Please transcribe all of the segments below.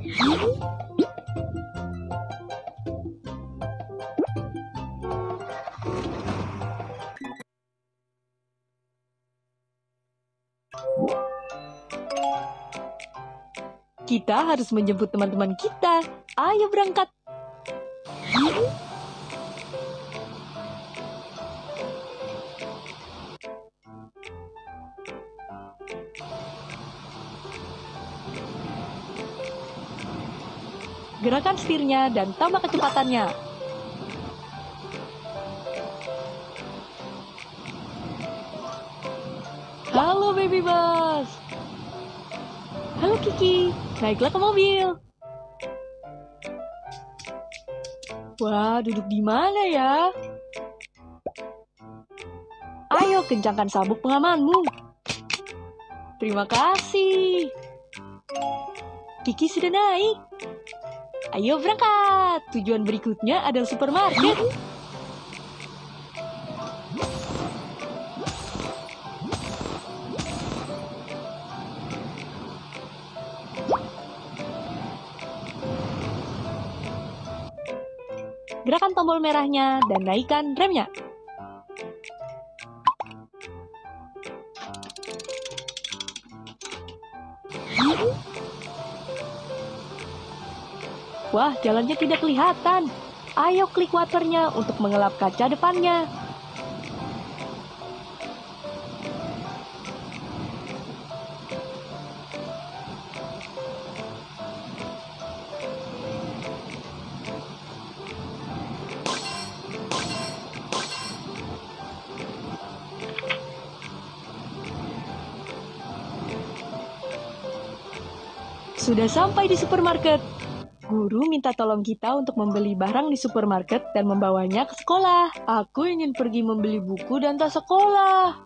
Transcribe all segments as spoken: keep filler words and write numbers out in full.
Kita harus menjemput teman-teman kita. Ayo berangkat. Gerakan setirnya dan tambah kecepatannya. Halo Baby Bus. Halo Kiki, naiklah ke mobil. Wah, duduk di mana ya? Ayo kencangkan sabuk pengamanmu. Terima kasih. Kiki sudah naik. Ayo berangkat. Tujuan berikutnya adalah supermarket. Gerakan tombol merahnya dan naikkan remnya. Wah, jalannya tidak kelihatan. Ayo klik waternya untuk mengelap kaca depannya. Sudah sampai di supermarket. Guru minta tolong kita untuk membeli barang di supermarket dan membawanya ke sekolah. Aku ingin pergi membeli buku dan tas sekolah.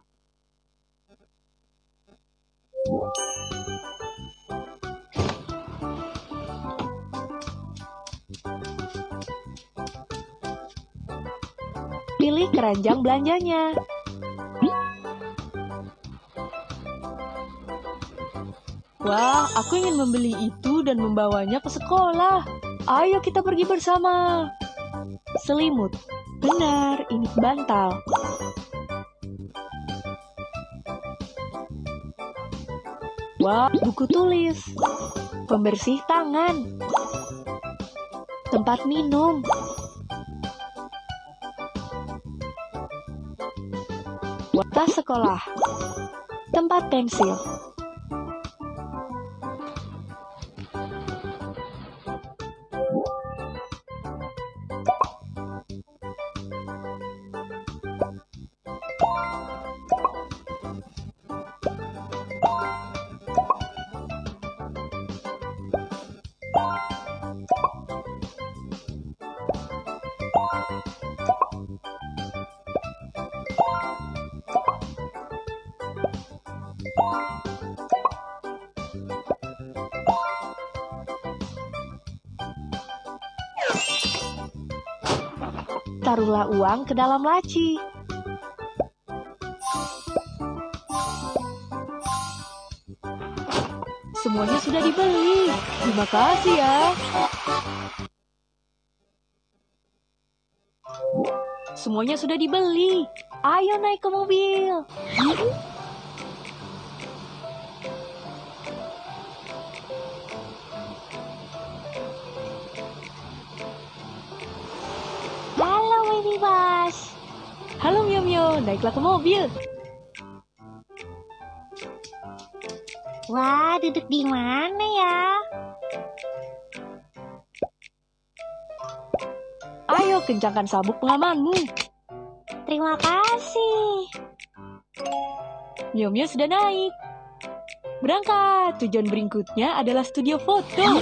Pilih keranjang belanjanya. Wah, aku ingin membeli itu dan membawanya ke sekolah. Ayo kita pergi bersama. Selimut. Benar, ini bantal. Wah, buku tulis. Pembersih tangan. Tempat minum. Tas sekolah. Tempat pensil. Taruhlah uang ke dalam laci. Semuanya sudah dibeli. Terima kasih ya. Semuanya sudah dibeli. Ayo naik ke mobil. Bas. Halo Mio Mio, naiklah ke mobil. Wah, duduk di mana ya? Ayo kencangkan sabuk pengamanmu. Terima kasih. Mio Mio sudah naik. Berangkat, tujuan berikutnya adalah studio foto.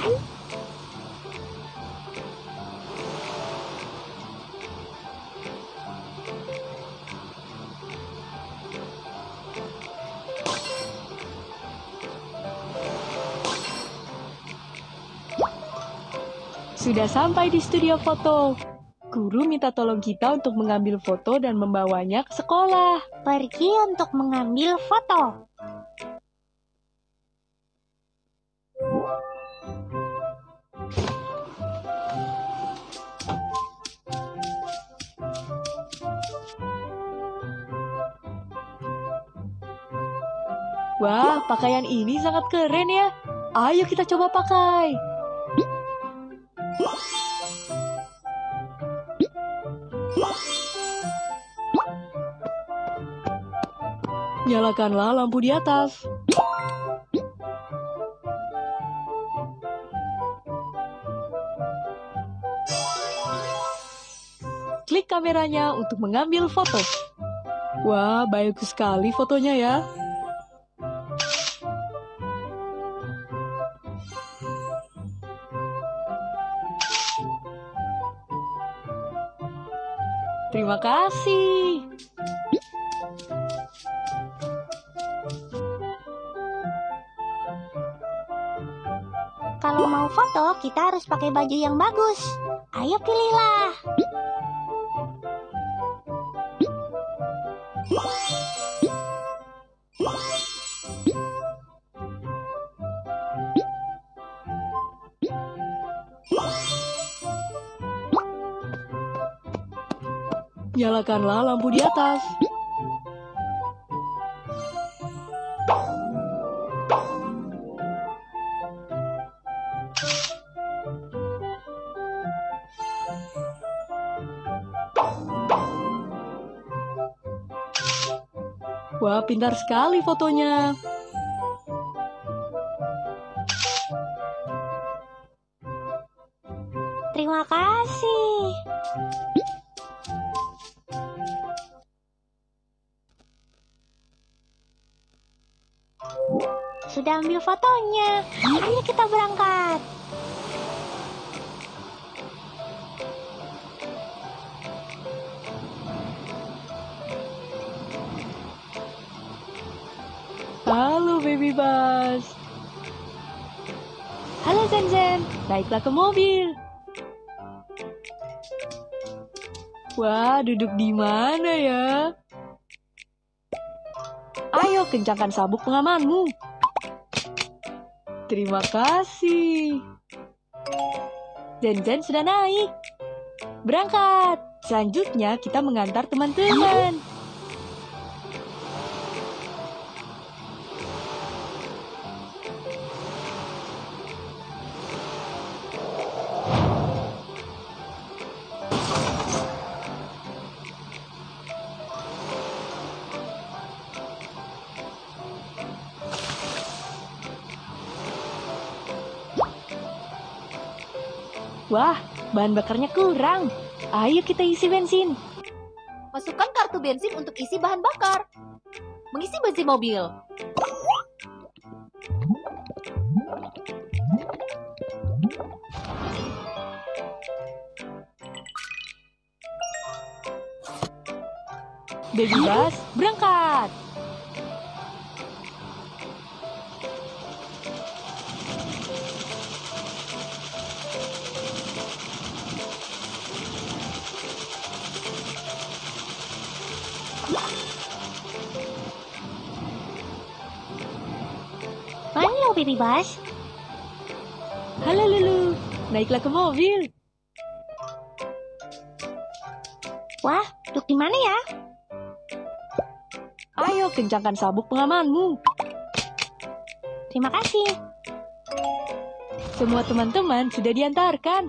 Sudah sampai di studio foto. Guru minta tolong kita untuk mengambil foto dan membawanya ke sekolah. Pergi untuk mengambil foto. Wah, pakaian ini sangat keren ya. Ayo kita coba pakai. Nyalakanlah lampu di atas. Klik kameranya untuk mengambil foto. Wah, bagus sekali fotonya ya. Terima kasih. Kalau mau foto, kita harus pakai baju yang bagus. Ayo pilihlah. Nyalakanlah lampu di atas. Wah, pintar sekali fotonya. Terima kasih. Sudah ambil fotonya. Ayo kita berangkat. Halo Baby Bus. Halo Zen Zen, naiklah ke mobil. Wah, duduk di mana ya? Ayo kencangkan sabuk pengamanmu. Terima kasih. Zen Zen sudah naik. Berangkat. Selanjutnya kita mengantar teman-teman. Wah, bahan bakarnya kurang. Ayo kita isi bensin. Masukkan kartu bensin untuk isi bahan bakar. Mengisi bensin mobil. Baby Bus, berangkat. Halo Baby Bus. Halo Lulu, naiklah ke mobil. Wah, duduk di mana ya? Ayo kencangkan sabuk pengamanmu. Terima kasih. Semua teman-teman sudah diantarkan.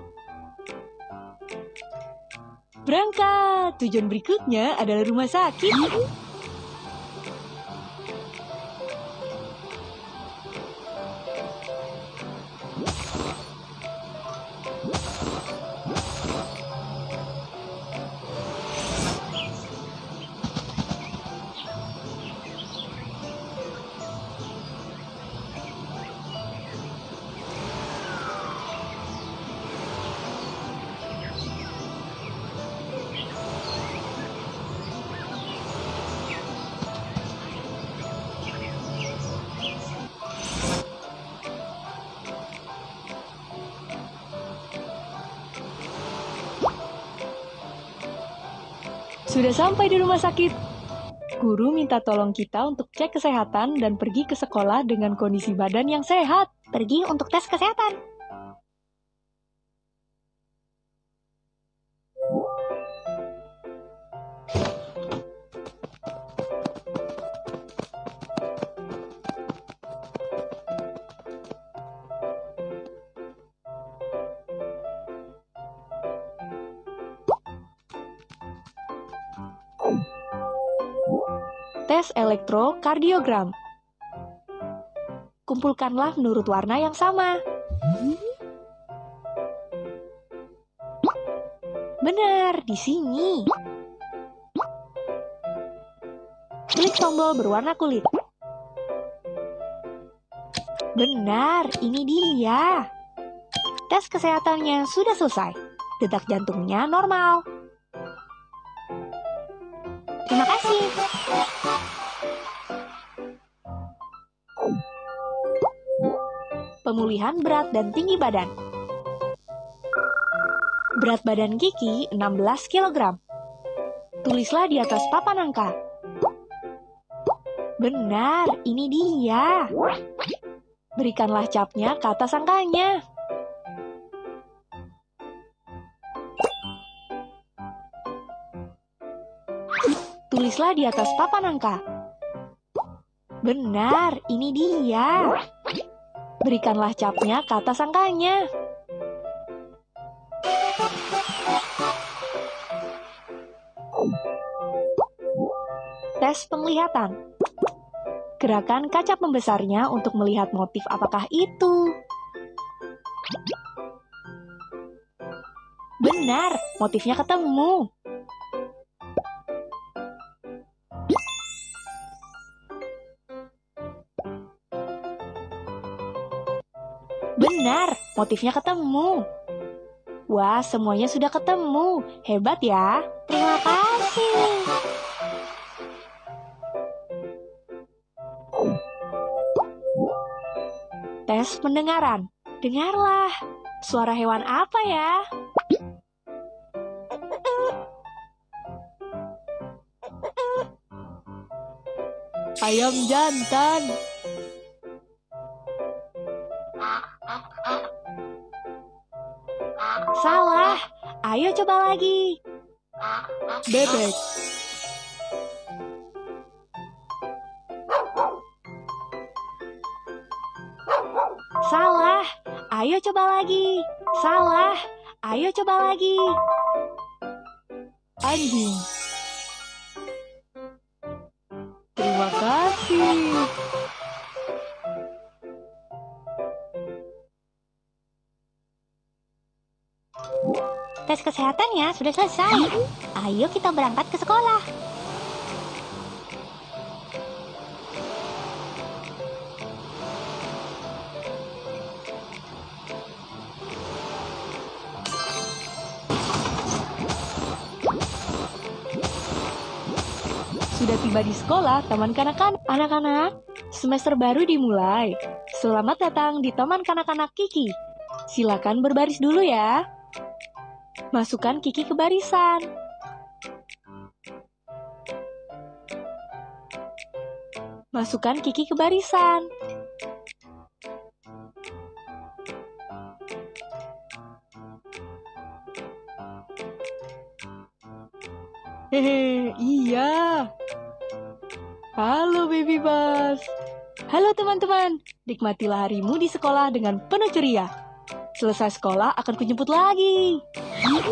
Berangkat. Tujuan berikutnya adalah rumah sakit. Sudah sampai di rumah sakit. Guru minta tolong kita untuk cek kesehatan dan pergi ke sekolah dengan kondisi badan yang sehat. Pergi untuk tes kesehatan. Tes elektrokardiogram. Kumpulkanlah menurut warna yang sama. Benar, di sini. Klik tombol berwarna kulit. Benar, ini dia. Tes kesehatannya sudah selesai. Detak jantungnya normal. Terima kasih. Pemulihan berat dan tinggi badan. Berat badan Kiki enam belas kilogram. Tulislah di atas papan angka. Benar, ini dia. Berikanlah capnya ke atas angkanya. Tulislah di atas papan angka. Benar, ini dia. Berikanlah capnya ke atas angkanya. Tes penglihatan. Gerakan kaca pembesarnya untuk melihat motif apakah itu. Benar, motifnya ketemu. Benar, motifnya ketemu. Wah, semuanya sudah ketemu. Hebat ya. Terima kasih. Tes pendengaran. Dengarlah. Suara hewan apa ya? Ayam jantan. Salah. Ayo coba lagi. Bebek. Salah. Ayo coba lagi. Salah. Ayo coba lagi. Anjing. Terima kasih. Tes kesehatannya sudah selesai. Ayo kita berangkat ke sekolah. Sudah tiba di sekolah Taman Kanak-kanak. Anak-anak, semester baru dimulai. Selamat datang di Taman Kanak-kanak Kiki. Silakan berbaris dulu ya. Masukkan Kiki ke barisan. Masukkan Kiki ke barisan. Hehe, iya. Halo Baby Bus. Halo teman-teman, nikmatilah harimu di sekolah dengan penuh ceria. Selesai sekolah akan kujemput lagi.